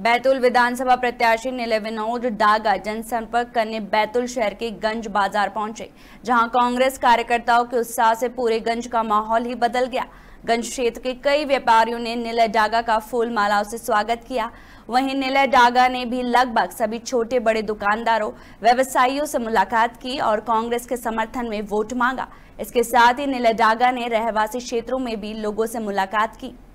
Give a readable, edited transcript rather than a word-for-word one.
बैतूल विधानसभा प्रत्याशी नीलय विनोद डागा जनसंपर्क करने बैतूल शहर के गंज बाजार पहुंचे, जहां कांग्रेस कार्यकर्ताओं के उत्साह से पूरे गंज का माहौल ही बदल गया। गंज क्षेत्र के कई व्यापारियों ने नीलय डागा का फूल मालाओं से स्वागत किया। वहीं नीलय डागा ने भी लगभग सभी छोटे बड़े दुकानदारों, व्यवसायियों से मुलाकात की और कांग्रेस के समर्थन में वोट मांगा। इसके साथ ही नीलय डागा ने रहवासी क्षेत्रों में भी लोगों से मुलाकात की।